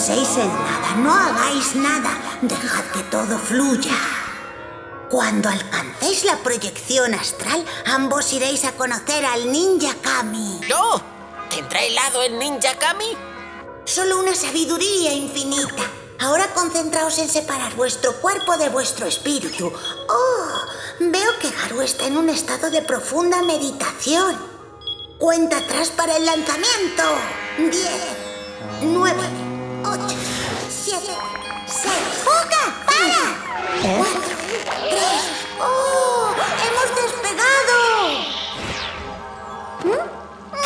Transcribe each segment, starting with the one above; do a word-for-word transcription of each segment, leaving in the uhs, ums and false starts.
penséis en nada, no hagáis nada. Dejad que todo fluya. Cuando alcancéis la proyección astral, ambos iréis a conocer al Ninja Kami. ¡No! ¿Tendrá helado el Ninja Kami? Solo una sabiduría infinita. Ahora concentraos en separar vuestro cuerpo de vuestro espíritu. ¡Oh! Veo que Garu está en un estado de profunda meditación. Cuenta atrás para el lanzamiento. Diez, nueve, ocho, siete, seis... ¡Fuka! ¡Para! Cuatro, tres... ¡Oh! ¡Hemos despegado! ¿Mm?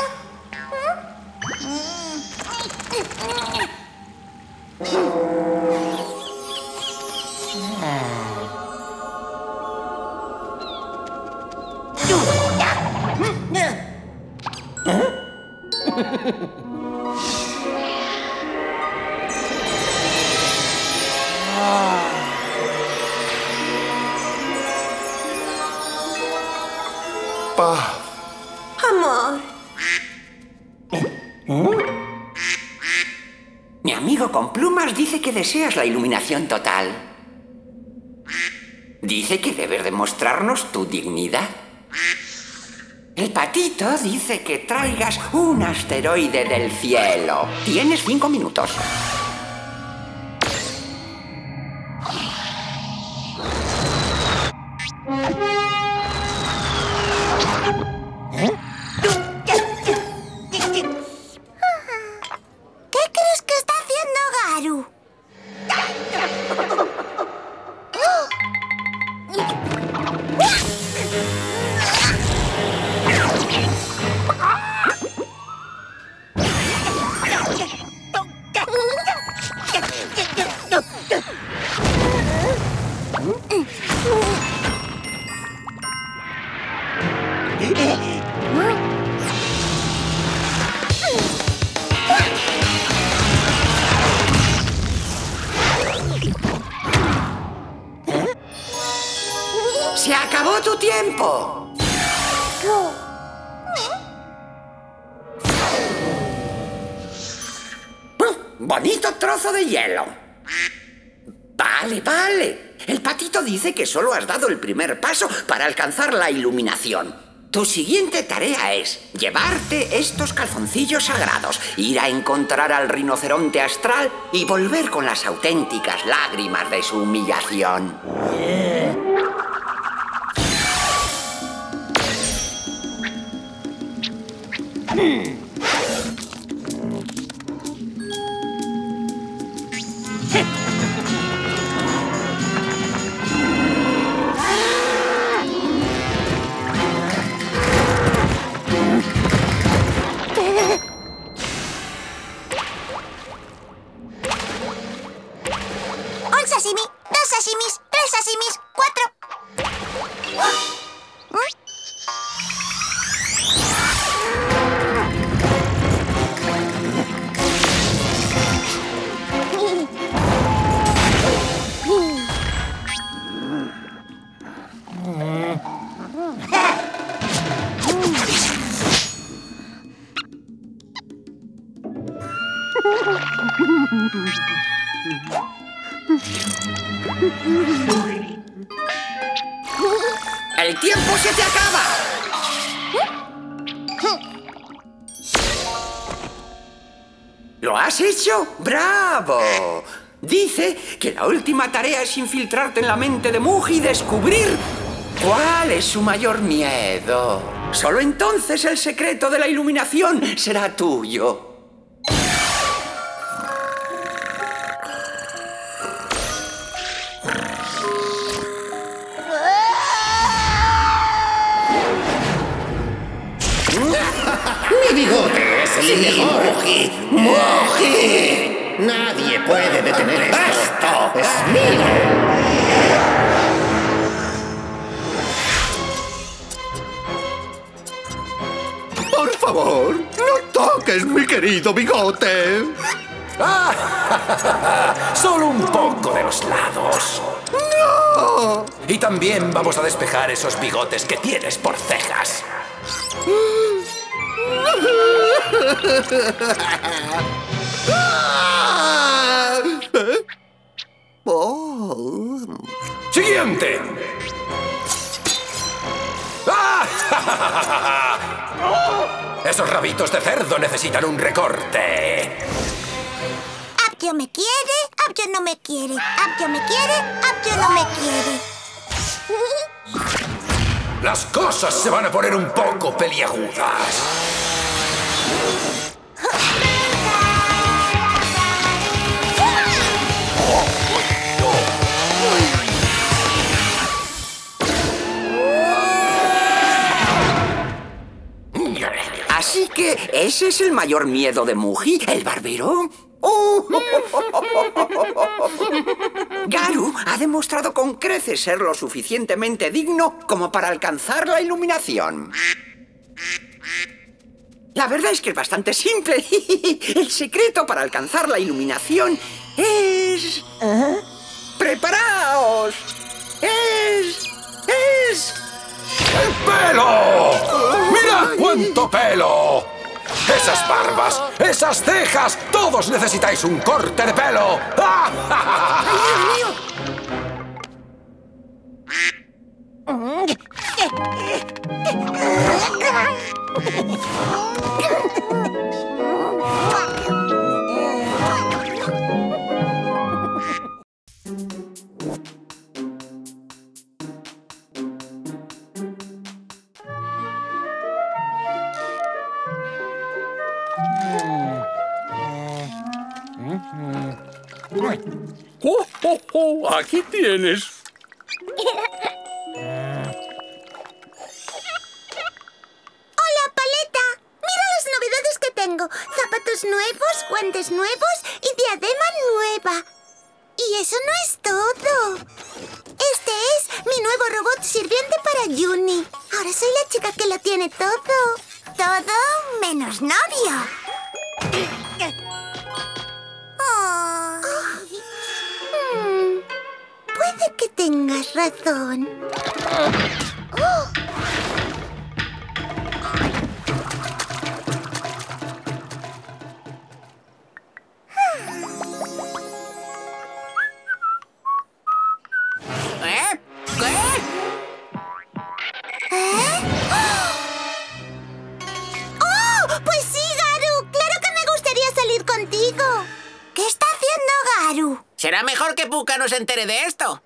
Paz. Amor. Mi amigo con plumas dice que deseas la iluminación total. Dice que debes demostrarnos tu dignidad. El patito dice que traigas un asteroide del cielo. Tienes cinco minutos. ¿Qué crees que está haciendo Garu? ¡Se acabó tu tiempo! ¡Bonito trozo de hielo! Vale, vale. El patito dice que solo has dado el primer paso para alcanzar la iluminación. Tu siguiente tarea es llevarte estos calzoncillos sagrados, ir a encontrar al rinoceronte astral y volver con las auténticas lágrimas de su humillación. Un sashimi, dos sashimis, tres sashimis, cuatro. ¡El tiempo se te acaba! ¿Lo has hecho? ¡Bravo! Dice que la última tarea es infiltrarte en la mente de Mugi y descubrir cuál es su mayor miedo. Solo entonces el secreto de la iluminación será tuyo. ¡Mi bigote es el mejor! ¡Mugi! ¡Mugi! Nadie puede detener esto. ¡Esto es mío! Por favor, no toques mi querido bigote. Solo un poco de los lados. ¡No! Y también vamos a despejar esos bigotes que tienes por cejas. ¡Ah! Oh. ¡Siguiente! ¡Ah! Esos rabitos de cerdo necesitan un recorte. Abjo me quiere, Abjo no me quiere. Abjo me quiere, Abjo no me quiere. Las cosas se van a poner un poco peliagudas. Así que ese es el mayor miedo de Mugi, el barbero. ¡Oh! Garu ha demostrado con creces ser lo suficientemente digno como para alcanzar la iluminación. La verdad es que es bastante simple. El secreto para alcanzar la iluminación es... ¿Eh? ¡Preparaos! ¡Es... es... ¡El pelo! ¡Mira cuánto pelo! ¡Esas barbas! ¡Esas cejas! ¡Todos necesitáis un corte de pelo! ¡Ah! ¡Ay, Dios mío! ¡Oh, oh, oh! ¡Aquí tienes! ¡Hola, Paleta! ¡Mira las novedades que tengo! Zapatos nuevos, guantes nuevos y diadema nueva. Y eso no es todo. Este es mi nuevo robot sirviente para Juni. Ahora soy la chica que lo tiene todo. Todo menos novio. Oh. Hmm. Puede que tengas razón. Oh. ¿Eh? ¿Qué? ¿Eh? ¡Oh! Pues sí, Garu. Claro que me gustaría salir contigo. ¿Qué está haciendo Garu? Será mejor que Pucca no se entere de esto.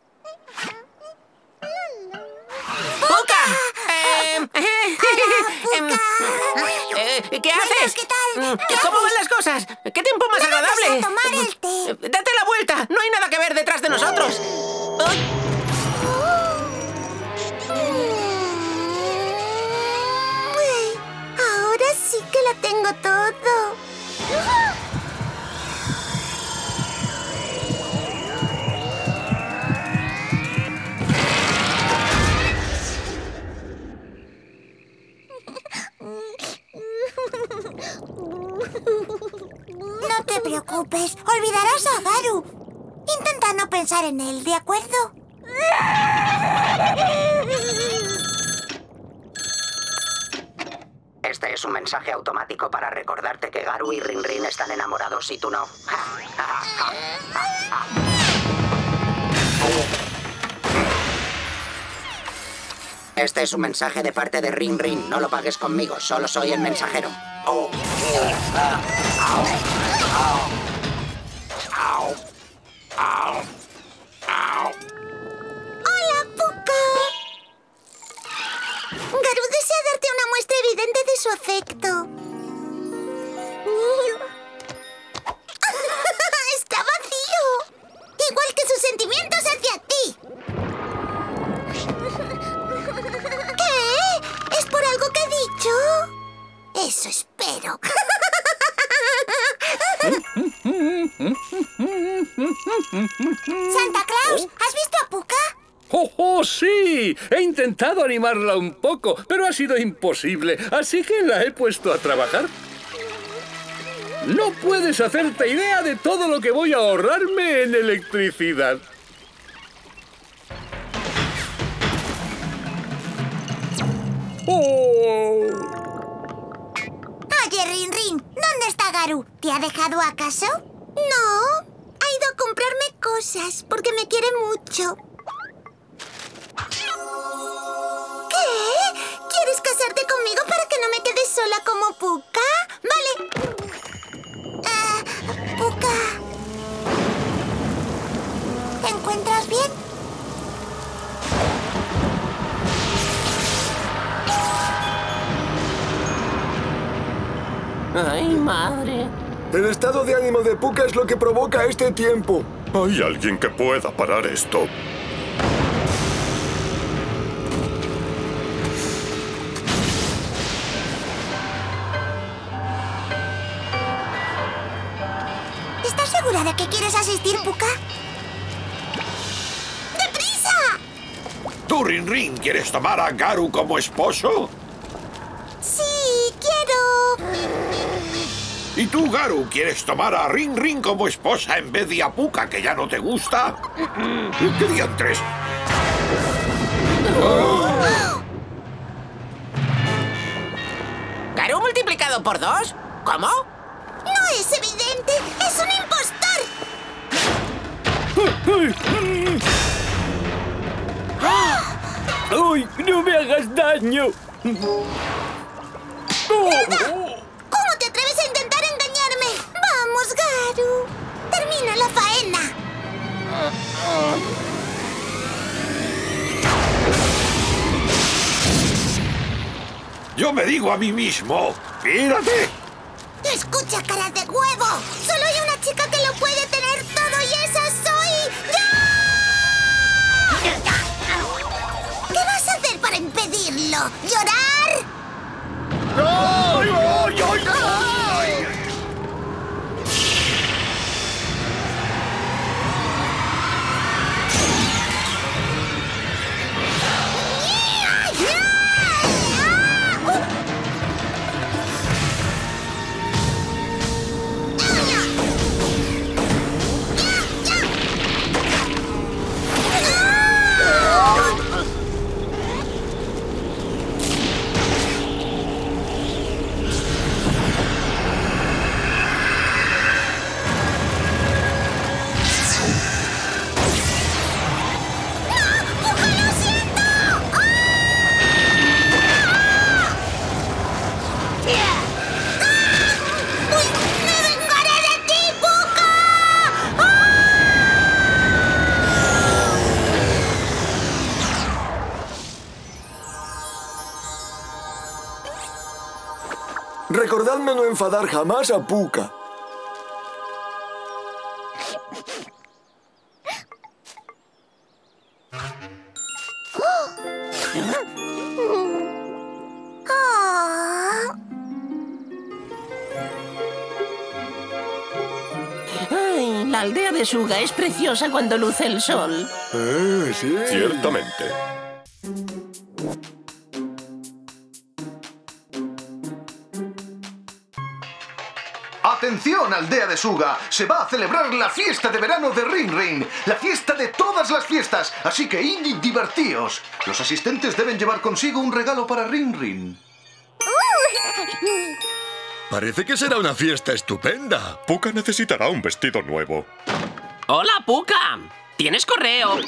¡Pucca! Eh, Pucca. eh, ¿Qué haces? ¿qué tal? ¿Qué ¿Cómo van haces? las cosas? ¿Qué tiempo más Vamos agradable? a tomar el té. ¡Date la vuelta! No hay nada que ver detrás de nosotros. ¡Ay! Uy, ahora sí que lo tengo todo. No te preocupes, olvidarás a Garu. Intenta no pensar en él, ¿de acuerdo? Este es un mensaje automático para recordarte que Garu y Rin Rin están enamorados y tú no. Este es un mensaje de parte de Rin Rin. No lo pagues conmigo, solo soy el mensajero. ¡Hola, Pucca! Garu desea darte una muestra evidente de su afecto. ¡Está vacío! Igual que sus sentimientos hacia ti. ¿Qué? ¿Es por algo que he dicho? Eso espero. Santa Claus, ¿has visto a Pucca? ¡Oh, oh, sí! He intentado animarla un poco, pero ha sido imposible, así que la he puesto a trabajar. No puedes hacerte idea de todo lo que voy a ahorrarme en electricidad. ¡Oh! Oye, Rin Rin, ¿dónde está Garu? ¿Te ha dejado acaso? No, ha ido a comprarme cosas porque me quiere mucho. ¿Qué? ¿Quieres casarte conmigo para que no me quede sola como Pucca? Vale. Ah, Pucca. ¿Te encuentras bien? ¡Ay, madre! El estado de ánimo de Pucca es lo que provoca este tiempo. ¿Hay alguien que pueda parar esto? ¿Estás segura de que quieres asistir, Pucca? ¡Deprisa! ¿Tú, Rin Rin, quieres tomar a Garu como esposo? Sí, quiero... ¿Y tú, Garu, quieres tomar a Rin Rin como esposa en vez de a Pucca, que ya no te gusta? ¿Qué diantres? ¿Garu multiplicado por dos? ¿Cómo? No es evidente, es un impostor. ¡Uy! ¡No me hagas daño! ¿Cómo te atreves a intentar engañarme? ¡Vamos, Garu! ¡Termina la faena! Yo me digo a mí mismo, ¡mírate! ¡Escucha, cara de huevo! Solo hay una chica que lo puede tener todo y esa soy yo. ¿Qué vas a hacer para impedirlo? ¿Llorar? ¡Ay, ay, ay, ay! Recordadme no enfadar jamás a Pucca. ¡Ay! La aldea de Suga es preciosa cuando luce el sol. Eh, sí. Ciertamente. ¡Atención, aldea de Suga! Se va a celebrar la fiesta de verano de Rin Rin. La fiesta de todas las fiestas. Así que id y divertíos. Los asistentes deben llevar consigo un regalo para Rin Rin. Parece que será una fiesta estupenda. Pucca necesitará un vestido nuevo. ¡Hola, Pucca! ¿Tienes correo?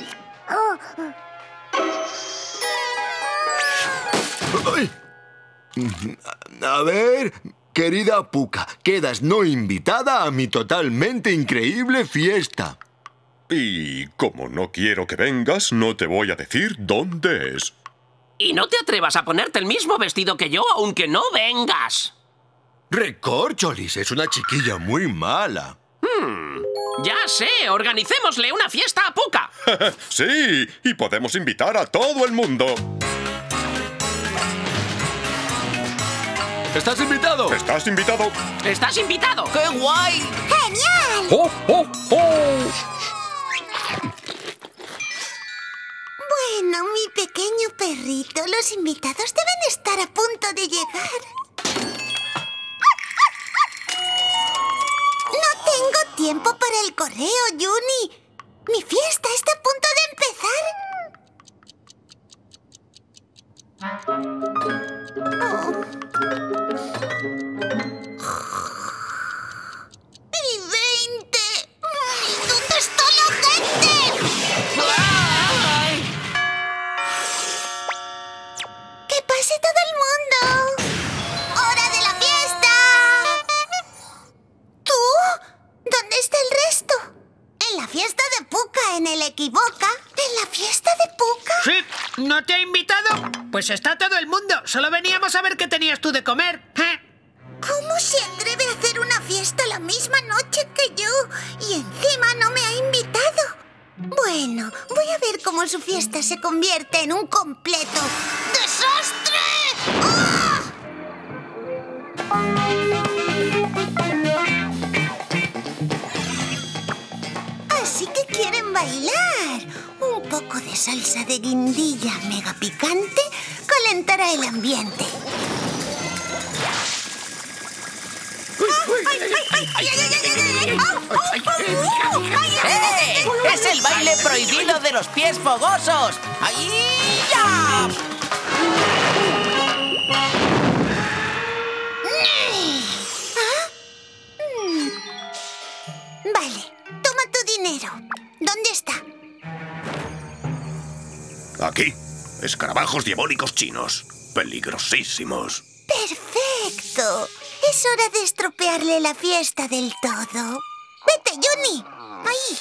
Ay. A ver, querida Pucca, quedas no invitada a mi totalmente increíble fiesta. Y como no quiero que vengas, no te voy a decir dónde es. Y no te atrevas a ponerte el mismo vestido que yo, aunque no vengas. Recorcholis es una chiquilla muy mala. Hmm, ya sé, organicémosle una fiesta a Pucca. Sí, y podemos invitar a todo el mundo. ¿Estás invitado? ¿Estás invitado? ¿Estás invitado? ¡Qué guay! ¡Genial! ¡Oh, oh, oh! Bueno, mi pequeño perrito, los invitados deben estar a punto de llegar. No tengo tiempo para el correo, Juni. Mi fiesta está a punto de empezar. Oh. ¡Y veinte! ¿Dónde está la equivoca. ¿En la fiesta de Pucca? Sí, ¿no te ha invitado? Pues está todo el mundo. Solo veníamos a ver qué tenías tú de comer. ¿Eh? ¿Cómo se atreve a hacer una fiesta la misma noche que yo? Y encima no me ha invitado. Bueno, voy a ver cómo su fiesta se convierte en un completo desastre. ¡Ah! Así que quieren bailar. Un poco de salsa de guindilla mega picante calentará el ambiente. ¡Eh! ¡Es el baile prohibido de los pies fogosos! ¡Ahí ya! Vale, toma tu dinero. ¿Dónde está? Aquí. Escarabajos diabólicos chinos. Peligrosísimos. ¡Perfecto! Es hora de estropearle la fiesta del todo. ¡Vete, Johnny! ¡Ahí!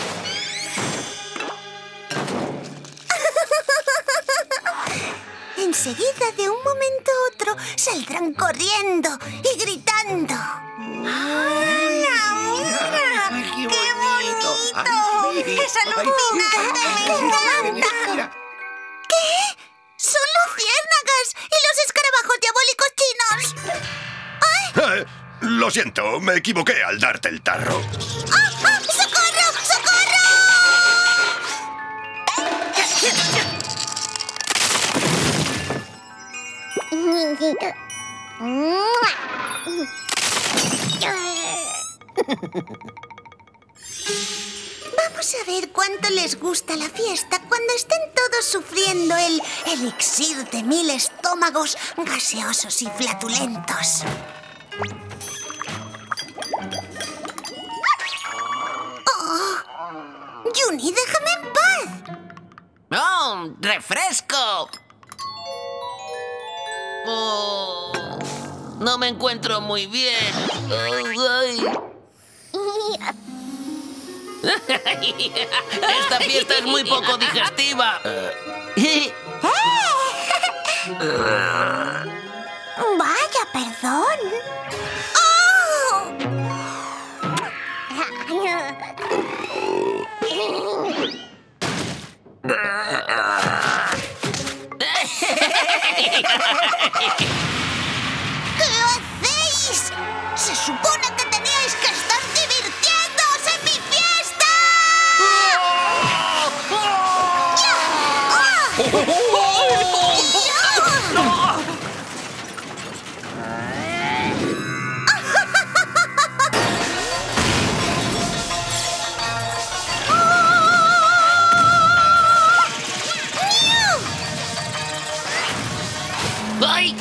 Enseguida, de un momento a otro, saldrán corriendo y gritando. ¡Hala, mira! ¡Qué bonito! ¡Esa luz picante me encanta! ¿Qué? ¡Son luciérnagas y los escarabajos diabólicos chinos! Eh, lo siento, me equivoqué al darte el tarro. ¡Ah, ah! ¡Socorro! ¡Socorro! Vamos a ver cuánto les gusta la fiesta cuando estén todos sufriendo el elixir de mil estómagos gaseosos y flatulentos. ¡Oh! ¡Juni, déjame en paz! ¡Oh! ¡Refresco! Oh, no me encuentro muy bien. Oh, ay. Esta fiesta es muy poco digestiva. Vaya, perdón. ¡Oh! ¿Qué hacéis? Se supone que teníais que estar divirtiéndoos en mi fiesta. ¡Ya! ¡Ah! ¡Ay!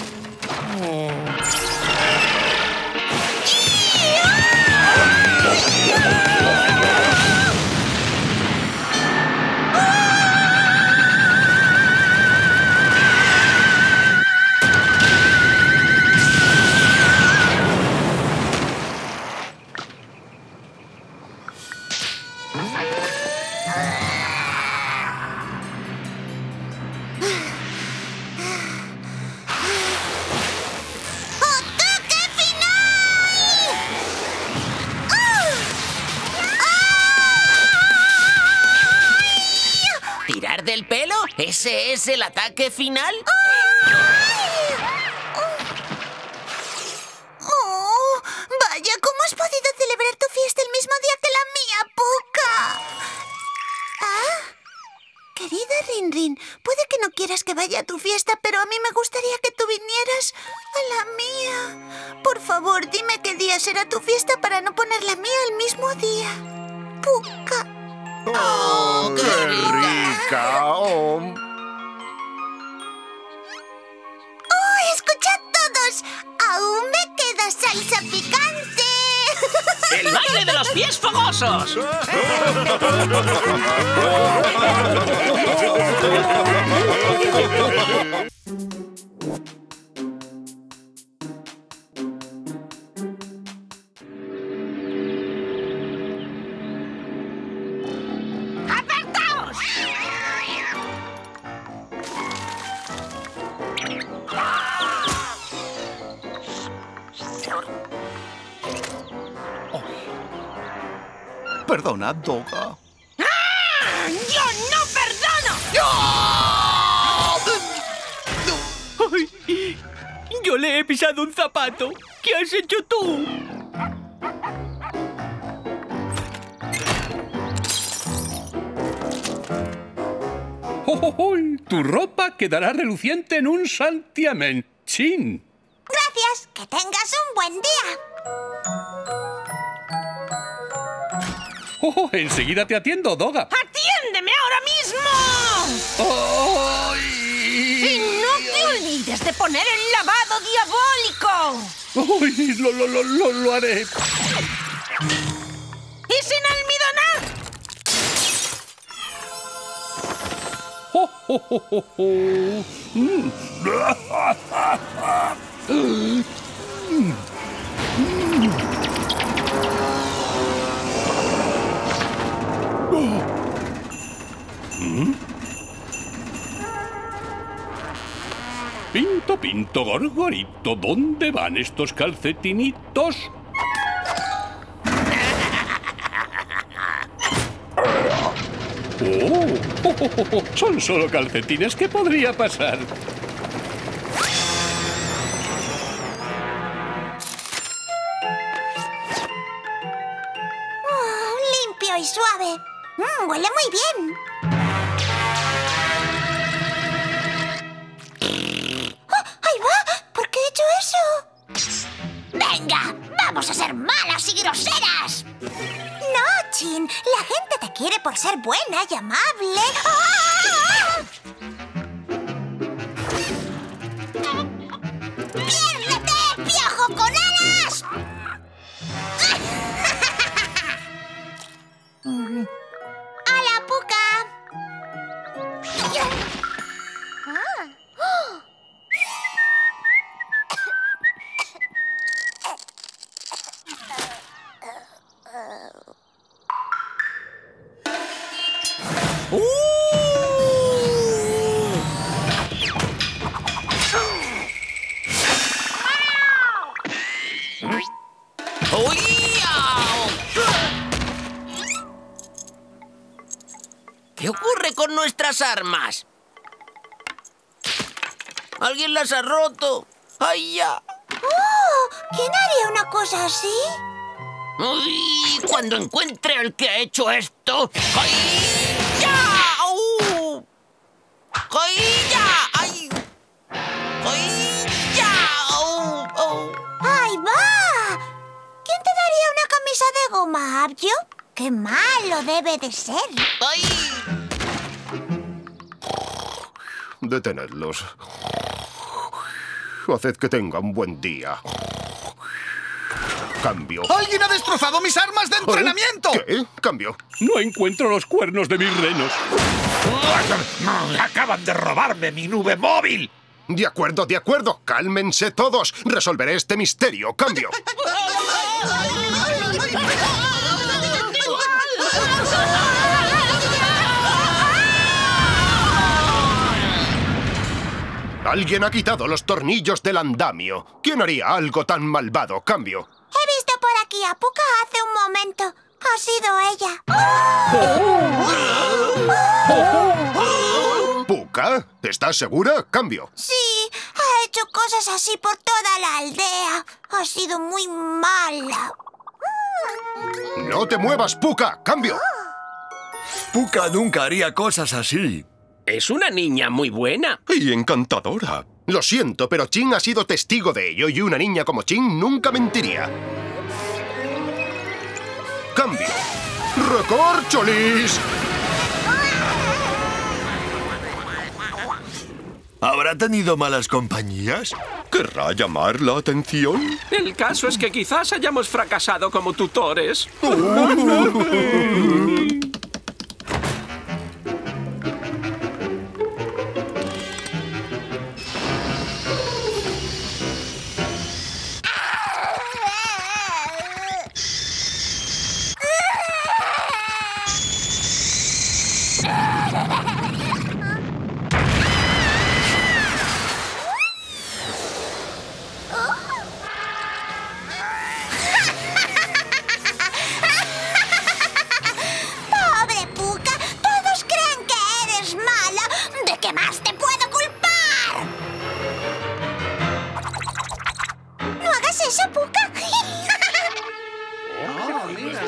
¡Ataque final! ¡Ah! ¡Ay! ¿Tirar del pelo? ¿Ese es el ataque final? ¡Ay! ¡Oh! Vaya, ¿cómo has podido celebrar tu fiesta el mismo día que la mía, Pucca? ¿Ah? Querida Rin-Rin, puede que no quieras que vaya a tu fiesta, pero a mí me gustaría que tú vinieras a la mía. Por favor, dime qué día será tu fiesta para no poner la mía el mismo día. Pucca. ¡Oh, qué rica! Oh. ¡Oh, escuchad todos! ¡Aún me queda salsa picante! ¡El baile de los pies fogosos! ¡Apartaos! Perdona, Doga. ¡Ah! ¡Yo no perdono! ¡Ay! Yo le he pisado un zapato. ¿Qué has hecho tú? ¡Oh, oh, oh! Tu ropa quedará reluciente en un santiamén. ¡Chin! Gracias. Que tengas un buen día. ¡Oh, oh! Enseguida te atiendo, Doga. ¡Atiéndeme ahora mismo! ¡Oh! ¡Y no te olvides de poner el lavado diabólico! ¡Uy! Lo, lo, lo, lo, lo haré. ¡Y sin almidonar! ¡Oh, oh, oh, oh, oh! Mm. Mm. Mm. Pinto, pinto, gorgorito, ¿dónde van estos calcetinitos? Oh, oh, oh, oh, son solo calcetines. ¿Qué podría pasar? Oh, limpio y suave. Mm, huele muy bien. ¡Oh, ahí va! ¿Por qué he hecho eso? ¡Venga! ¡Vamos a ser malas y groseras! No, Chin. La gente te quiere por ser buena y amable. ¡Ah! ¡Piérdete, piojo con alas! ¡A la Puca! Ah. ¿Qué ocurre con nuestras armas? ¿Alguien las ha roto? ¡Ay, ya! ¡Oh! ¿Quién haría una cosa así? ¡Uy! Cuando encuentre al que ha hecho esto... ¡Ay, ya! ¡Uh! ¡Ay, ya! ¡Ay! ¡Ay, ya! ¡Oh! ¡Oh! ¡Ahí va! ¿Quién te daría una camisa de goma, Abjo? ¡Qué malo debe de ser! ¡Ay! Detenedlos. Haced que tengan buen día. Cambio. ¡Alguien ha destrozado mis armas de entrenamiento! ¿Qué? Cambio. No encuentro los cuernos de mis renos. ¡Acaban de robarme mi nube móvil! De acuerdo, de acuerdo. Cálmense todos. Resolveré este misterio. Cambio. Alguien ha quitado los tornillos del andamio. ¿Quién haría algo tan malvado? Cambio. He visto por aquí a Puka hace un momento. Ha sido ella. ¿Puka? ¿Estás segura? Cambio. Sí, ha hecho cosas así por toda la aldea. Ha sido muy mala. No te muevas, Puka. Cambio. Puka nunca haría cosas así. Es una niña muy buena. Y encantadora. Lo siento, pero Chin ha sido testigo de ello y una niña como Chin nunca mentiría. Cambio. ¡Recorcholis! ¿Habrá tenido malas compañías? ¿Querrá llamar la atención? El caso es que quizás hayamos fracasado como tutores. hagas eso, Pucca. Oh, mira,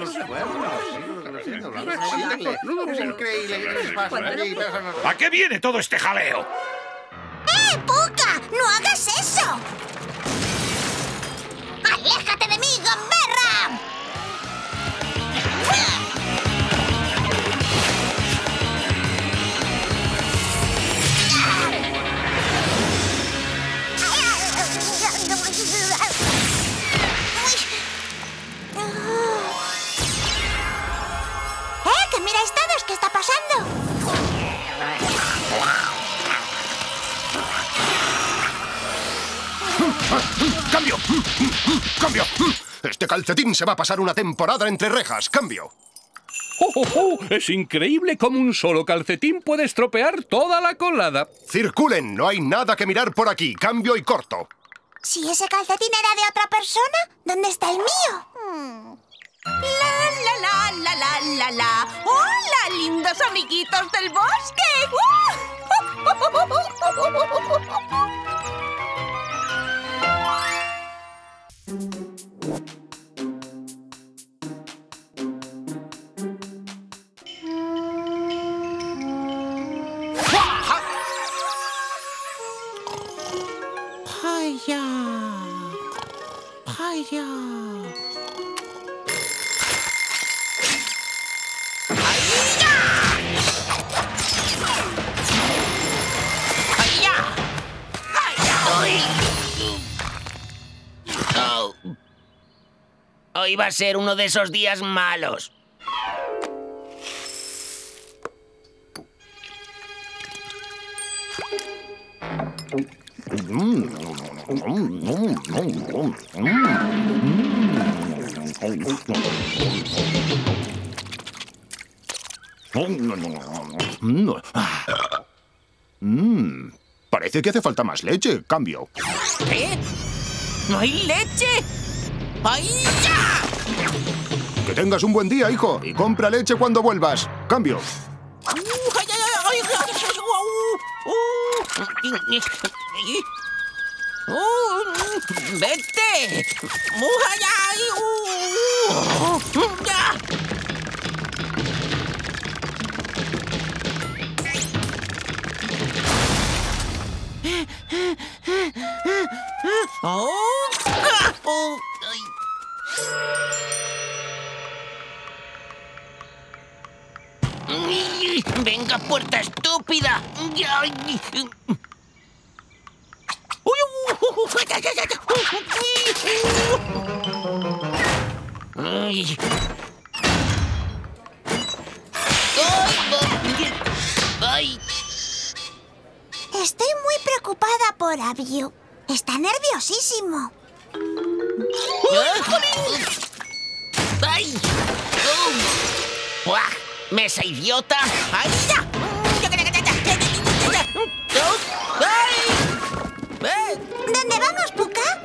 es increíble. ¿A qué viene todo este jaleo? ¡Eh, Pucca! ¡No hagas eso! ¡Aléjate de mí, gamberra! ¡Eh, que mira estados! ¿Qué está pasando? ¡Cambio! ¡Cambio! Este calcetín se va a pasar una temporada entre rejas. ¡Cambio! ¡Oh, oh, oh! Es increíble cómo un solo calcetín puede estropear toda la colada. ¡Circulen! No hay nada que mirar por aquí. ¡Cambio y corto! Si ese calcetín era de otra persona, ¿dónde está el mío? Hmm. La, la, la, la, la, la, la. ¡Hola, lindos amiguitos del bosque! ¡Vaya! ¡Vaya! Oh. Hoy va a ser uno de esos días malos. Mm, parece que hace falta más leche. Cambio. ¿Qué? ¿No hay leche? ¡Ay, ya! Que tengas un buen día, hijo, y compra leche cuando vuelvas. Cambio. ¡Vete! Oh. Oh. Ay. ¡Venga, puerta estúpida! Ay. Ay. Estoy muy preocupada por Abio. Está nerviosísimo. ¡Ay! Oh. ¡Buah! ¡Mesa idiota! ¡Ay, ya! ¿Dónde vamos, Pucca?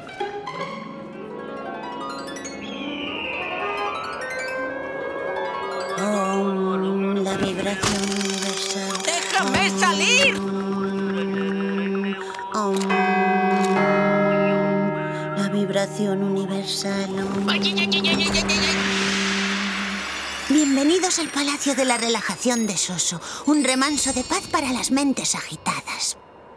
Oh, la vibración universal. ¡Déjame salir! Oh, la vibración universal. Bienvenidos al Palacio de la Relajación de Soso, un remanso de paz para las mentes agitadas.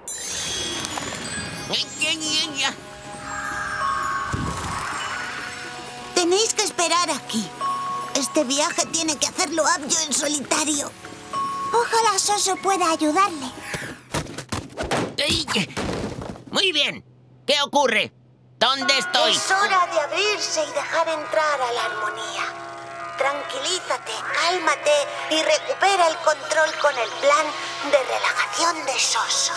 Tenéis que esperar aquí. Este viaje tiene que hacerlo Abio en solitario. Ojalá Soso pueda ayudarle. Muy bien. ¿Qué ocurre? ¿Dónde estoy? Es hora de abrirse y dejar entrar a la armonía. Tranquilízate, cálmate y recupera el control con el plan de relajación de Soso.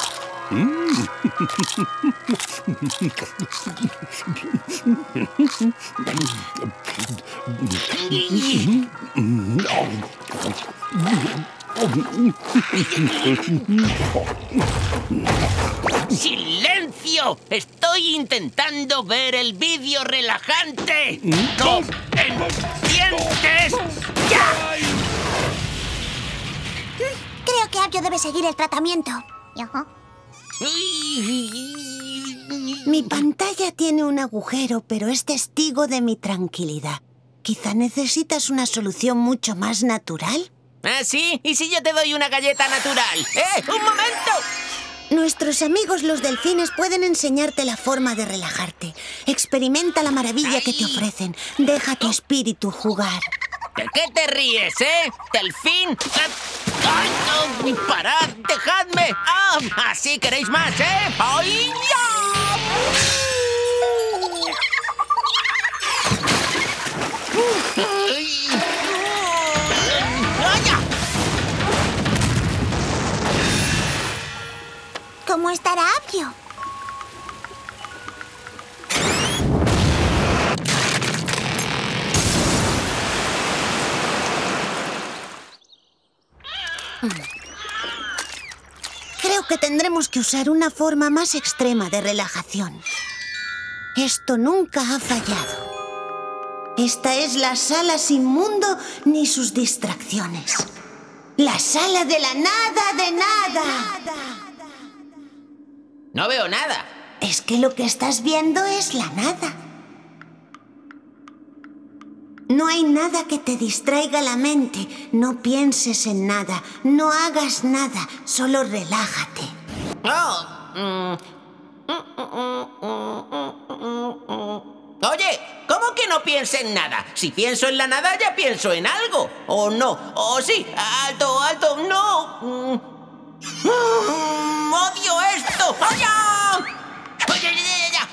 ¡Silencio! Estoy intentando ver el vídeo relajante. ¡No entiendes! ¡Ya! Creo que Abio debe seguir el tratamiento. Mi pantalla tiene un agujero, pero es testigo de mi tranquilidad. Quizá necesitas una solución mucho más natural. ¿Ah, sí? ¿Y si yo te doy una galleta natural? ¡Eh! ¡Un momento! Nuestros amigos los delfines pueden enseñarte la forma de relajarte. Experimenta la maravilla que te ofrecen. Deja tu espíritu jugar. ¿De qué te ríes, eh? ¡Delfín! ¡Ay, no! ¡Parad! ¡Dejadme! ¡Ah! ¡Así queréis más, eh! ¡Ay, ya! ¡Ay! ¡Ay, ya! ¿Cómo estará Apio? Creo que tendremos que usar una forma más extrema de relajación. Esto nunca ha fallado. Esta es la sala sin mundo ni sus distracciones. La sala de la nada de nada. No veo nada. Es que lo que estás viendo es la nada. No hay nada que te distraiga la mente. No pienses en nada. No hagas nada. Solo relájate. Oh. Mm. Oye, ¿cómo que no piense en nada? Si pienso en la nada, ya pienso en algo. ¿O no? ¿O sí? ¡Alto, alto! ¡No! Mm. ¡Odio esto! ¡Oye! ¡Oye, ya, ya!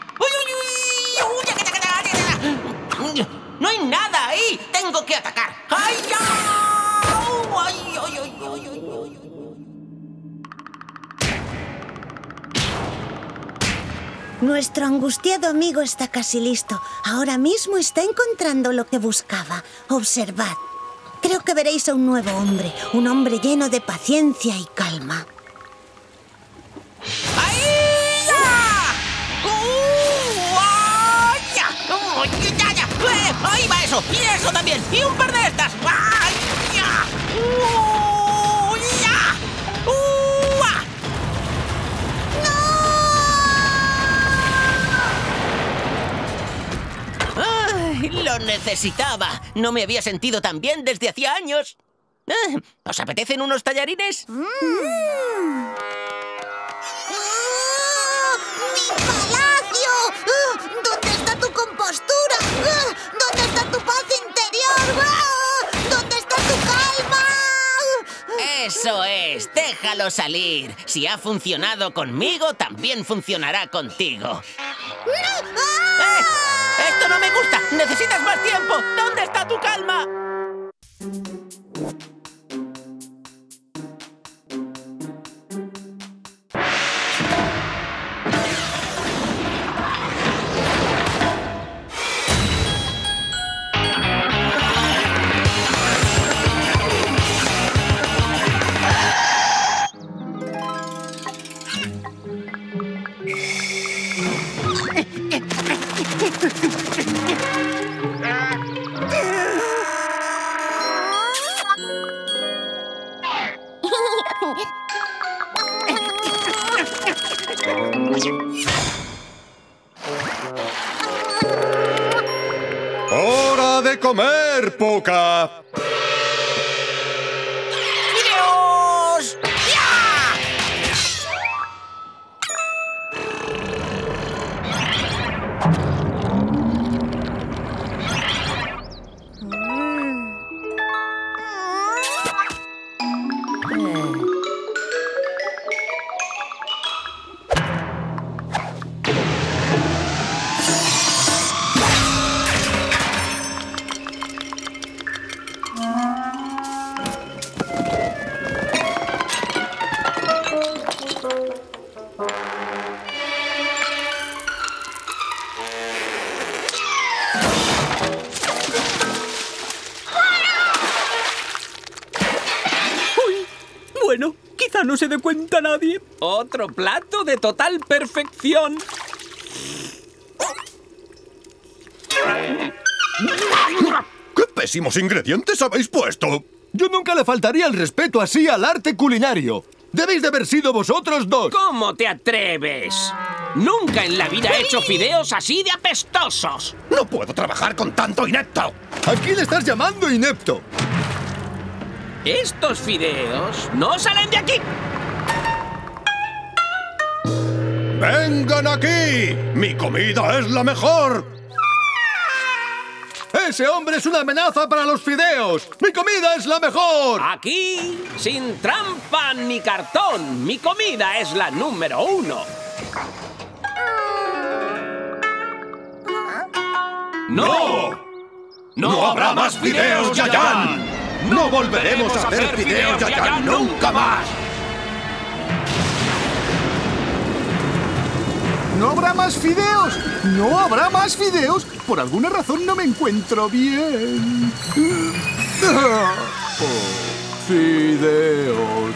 ¡No hay nada ahí! ¡Tengo que atacar! ¡Ay, ya! ¡Ay, ay, ay, ay, ay! Nuestro angustiado amigo está casi listo. Ahora mismo está encontrando lo que buscaba. Observad. Creo que veréis a un nuevo hombre. Un hombre lleno de paciencia y calma. ¡Ahí ya! ¡Uh! ¡Ay, ya! ¡Oh, ya, ya! ¡Eh! ¡Ahí va eso! ¡Y eso también! ¡Y un par de estas! ¡Ay, ya! ¡Uh! ¡Ya! ¡Uh! ¡Ah! ¡Ay! ¡Lo necesitaba! No me había sentido tan bien desde hacía años. Eh, ¿Os apetecen unos tallarines? Mm. ¡Palacio! ¿Dónde está tu compostura? ¿Dónde está tu paz interior? ¿Dónde está tu calma? Eso es, déjalo salir. Si ha funcionado conmigo, también funcionará contigo. ¡Eh! ¡Esto no me gusta! ¡Necesitas más tiempo! ¿Dónde está tu calma? ¡Hora de comer, Poca! ¡Dios! ¡Ya! Bueno, quizá no se dé cuenta nadie. Otro plato de total perfección. ¡Qué pésimos ingredientes habéis puesto! Yo nunca le faltaría el respeto así al arte culinario. Debéis de haber sido vosotros dos. ¿Cómo te atreves? Nunca en la vida he hecho fideos así de apestosos. No puedo trabajar con tanto inepto. ¿A quién le estás llamando inepto? Estos fideos no salen de aquí. ¡Vengan aquí! ¡Mi comida es la mejor! ¡Ese hombre es una amenaza para los fideos! ¡Mi comida es la mejor! Aquí, sin trampa ni cartón, mi comida es la número uno. ¡No! ¡No habrá más fideos Yayán! ¡No volveremos a hacer fideos Yayán nunca más! ¿No habrá más fideos? ¿No habrá más fideos? Por alguna razón no me encuentro bien. Oh, fideos.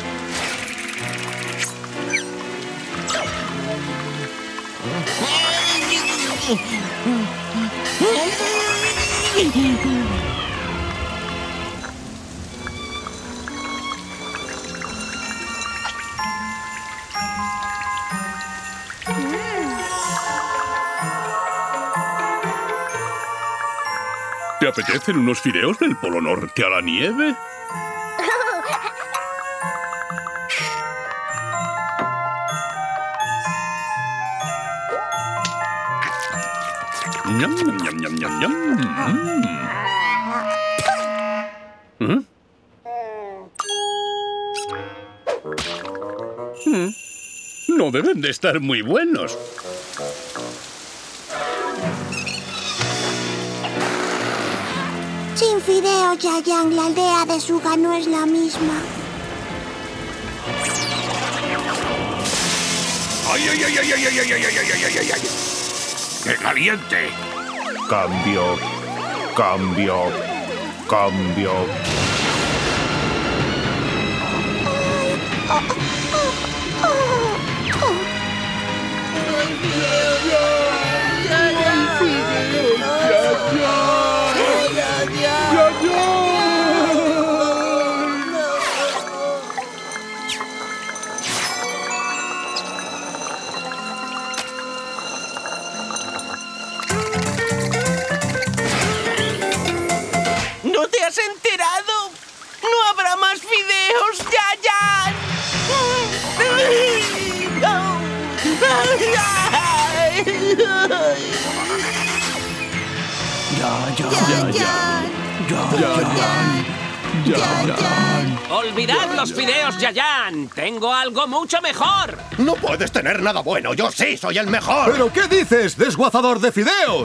¿Te apetecen unos fideos del Polo Norte a la nieve? Ñam, ñam, ñam, ñam, ñam, ñam. Mm. ¿Eh? Mm. No deben de estar muy buenos. Sin fideos, Yayán, la aldea de Suga no es la misma. ¡Ay, ay, ay, ay, ay, ay, ay, ay, ay, ay, ay, ay, ay! ¡Qué caliente! Cambio, cambio, cambio. ¿No te has enterado? ¡No habrá más fideos, Yayán! ¡Olvidad los fideos, Yayán! ¡Tengo algo mucho mejor! No puedes tener nada bueno. Yo sí soy el mejor. ¿Pero qué dices, desguazador de fideos?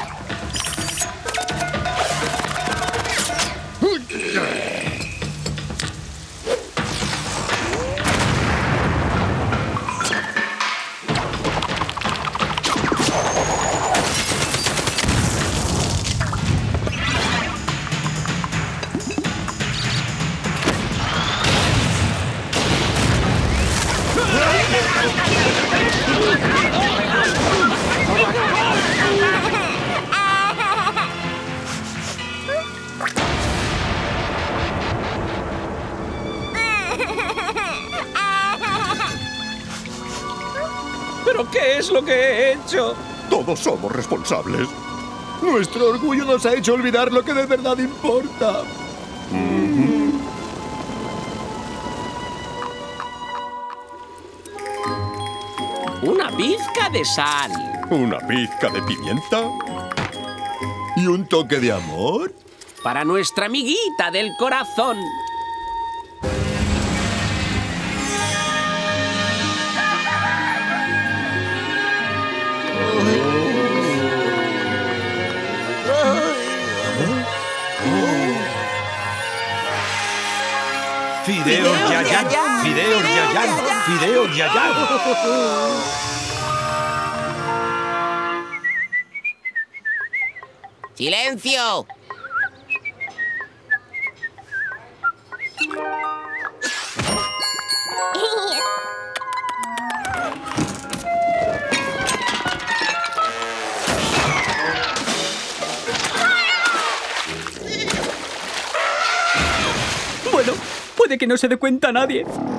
¿Pero qué es lo que he hecho? Todos somos responsables. Nuestro orgullo nos ha hecho olvidar lo que de verdad importa. Mm-hmm. Una pizca de sal. ¿Una pizca de pimienta? ¿Y un toque de amor? Para nuestra amiguita del corazón. Fideos Yayán, fideos Yayán, fideos Yayán. ¡Silencio! Bueno, puede que no se dé cuenta nadie.